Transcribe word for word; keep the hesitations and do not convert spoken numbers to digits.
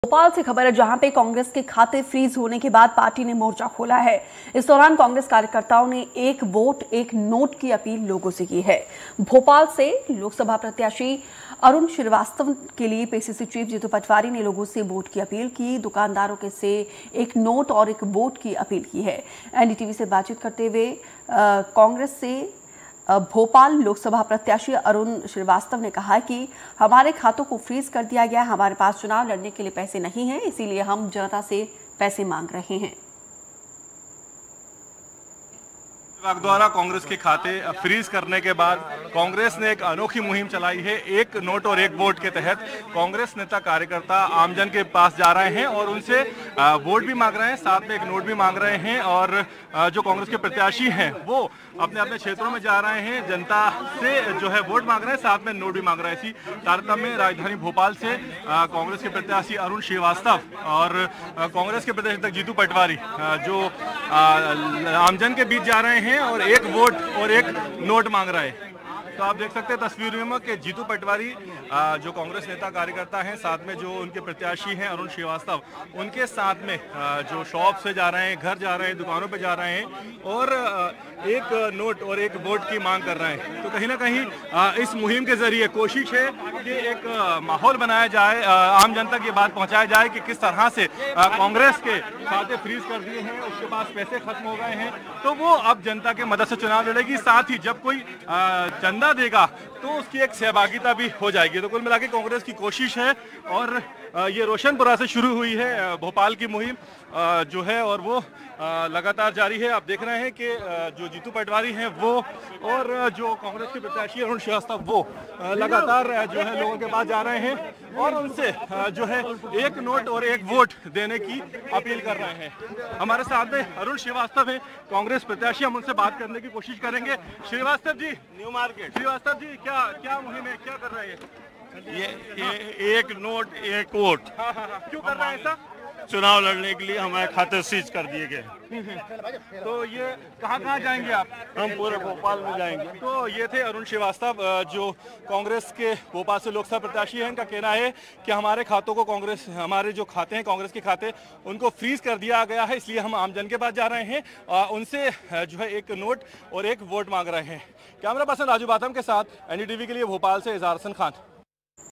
भोपाल से खबर है, जहां पे कांग्रेस के खाते फ्रीज होने के बाद पार्टी ने मोर्चा खोला है। इस दौरान कांग्रेस कार्यकर्ताओं ने एक वोट एक नोट की अपील लोगों से की है। भोपाल से लोकसभा प्रत्याशी अरुण श्रीवास्तव के लिए पीसीसी चीफ जीतू पटवारी ने लोगों से वोट की अपील की। दुकानदारों के से एक नोट और एक वोट की अपील की है। एनडीटीवी से बातचीत करते हुए कांग्रेस से भोपाल लोकसभा प्रत्याशी अरुण श्रीवास्तव ने कहा कि हमारे खातों को फ्रीज कर दिया गया है। हमारे पास चुनाव लड़ने के लिए पैसे नहीं हैं, इसीलिए हम जनता से पैसे मांग रहे हैं। विभाग द्वारा कांग्रेस के खाते फ्रीज करने के बाद कांग्रेस ने एक अनोखी मुहिम चलाई है। एक नोट और एक वोट के तहत कांग्रेस नेता कार्यकर्ता आमजन के पास जा रहे हैं और उनसे वोट भी मांग रहे हैं, साथ में एक नोट भी मांग रहे हैं। और जो कांग्रेस के प्रत्याशी हैं वो अपने अपने क्षेत्रों में जा रहे हैं, जनता से जो है वोट मांग रहे हैं, साथ में नोट भी मांग रहे हैं। इसी तारतम्य में राजधानी भोपाल से कांग्रेस के प्रत्याशी अरुण श्रीवास्तव और कांग्रेस के प्रत्याशी जीतू पटवारी जो आमजन के बीच जा रहे हैं और एक वोट और एक नोट मांग रहा है। तो आप देख सकते हैं तस्वीर में कि जीतू पटवारी जो कांग्रेस नेता कार्यकर्ता हैं, साथ में जो उनके प्रत्याशी हैं अरुण श्रीवास्तव, उनके साथ में जो शॉप से जा रहे हैं, घर जा रहे हैं, दुकानों पे जा रहे हैं और एक नोट और एक वोट की मांग कर रहे हैं। तो कहीं ना कहीं इस मुहिम के जरिए कोशिश है कि एक माहौल बनाया जाए, आम जनता की बात पहुंचाया जाए कि किस तरह से कांग्रेस के खाते फ्रीज कर दिए हैं, उसके पास पैसे खत्म हो गए हैं, तो वो अब जनता के मदद से चुनाव लड़ेगी। साथ ही जब कोई चंदा देगा तो उसकी एक सहभागिता भी हो जाएगी। तो कुल मिलाकर कांग्रेस की कोशिश है और ये रोशनपुरा से शुरू हुई है भोपाल की मुहिम जो है और वो लगातार जारी है। आप देख रहे हैं कि जो जीतू पटवारी हैं वो और जो कांग्रेस के प्रत्याशी अरुण श्रीवास्तव वो लगातार जो है लोगों के पास जा रहे हैं और उनसे जो है एक नोट और एक वोट देने की अपील कर रहे हैं। हमारे साथ में अरुण श्रीवास्तव है, कांग्रेस प्रत्याशी, हम उनसे बात करने की कोशिश करेंगे। Srivastava ji, new market. श्रीवास्तव जी, क्या क्या मुहिम है, क्या कर रहे हैं? ये, ये एक नोट एक वोट। हाँ हाँ हाँ, क्यों कर रहे हैं ऐसा? चुनाव लड़ने के लिए हमारे खाते सीज कर दिए गए। तो ये कहाँ कहाँ जाएंगे आप? हम पूरे भोपाल में जाएंगे। तो ये थे अरुण श्रीवास्तव जो कांग्रेस के भोपाल से लोकसभा प्रत्याशी हैं। इनका कहना है कि हमारे खातों को कांग्रेस, हमारे जो खाते हैं कांग्रेस के खाते, उनको फ्रीज कर दिया गया है, इसलिए हम आमजन के पास जा रहे हैं, उनसे जो है एक नोट और एक वोट मांग रहे हैं। कैमरा पर्सन राजू बाथम के साथ एनडीटीवी के लिए भोपाल से इज़हार हसन खान।